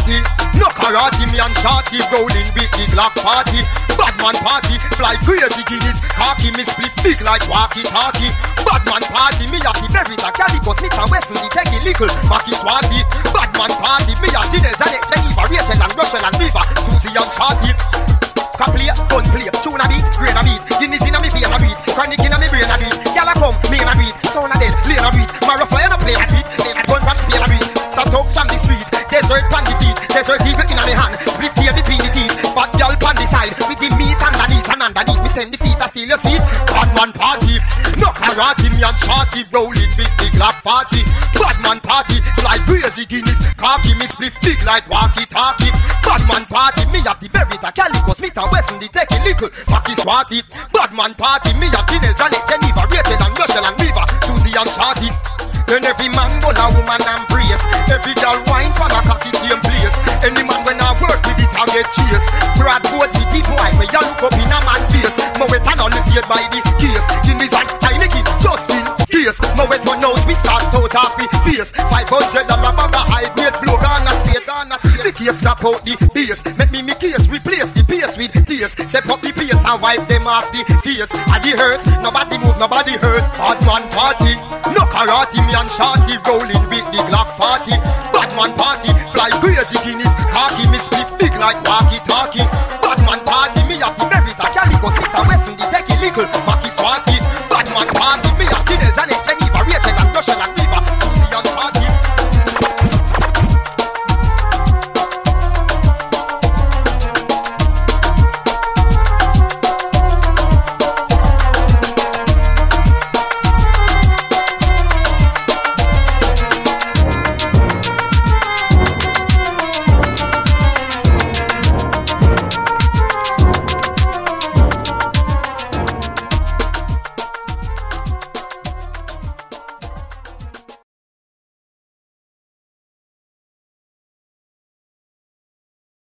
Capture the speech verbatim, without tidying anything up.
party, no karate, me and shorty rolling with the Glock party. Badman party, fly crazy Guinness, cocky me split big like walkie-talkie. Badman party, me have the Beretta, Calico, Smith and Wesson, the Teggy Little, Mackie Swati. Badman party, me have Ginelle, Janet, Geneva, Rachel and Russell and Viva, Susie and Shorty. Can play, gun play, tune a beat, brain a beat. Guinness in a me vein a beat, chronic in a me brain a beat. Y'all a come, me in a beat, sound a dead, lane a beat. Marrow fire no play a beat, lane a gun from Spain a beat. Some talks from the street, desert pan the feet, desert eagle in a me hand, split tail between the teeth. Fat girl pan the side, with the meat underneath and underneath. Me send the feet a steal your seat. Badman party, no karate, me and shorty rolling with the Glock party. Badman party, like crazy Guinness, cocky me split big like walkie-talkie. Badman party, me have the Beretta, Calico, Smith and Wesson, the Teggy Little, Mackie Swati. Badman party, me have Ginelle, Janet, Geneva, Rachel and Russell and Viva, Susie and Shorty. Then every man go a woman and brace. Every girl wine for a cocky same place. Any man when I work with it I get chase. Brad boat with the boy when you look up in a man face. Mo wet and only by the case. Guinness and tiny kid just in case. Mo wet one out we start out off the face. Five hundred dollar bag of high grade blow on a state on a state. The case stop out the base. Make me me case replace the pace with tears. Step up the pace and wipe them off the face. And the hurt, nobody move, nobody hurt. Badman party, no karate, me and shorty rolling with the Glock party. Badman party, fly crazy Guinea.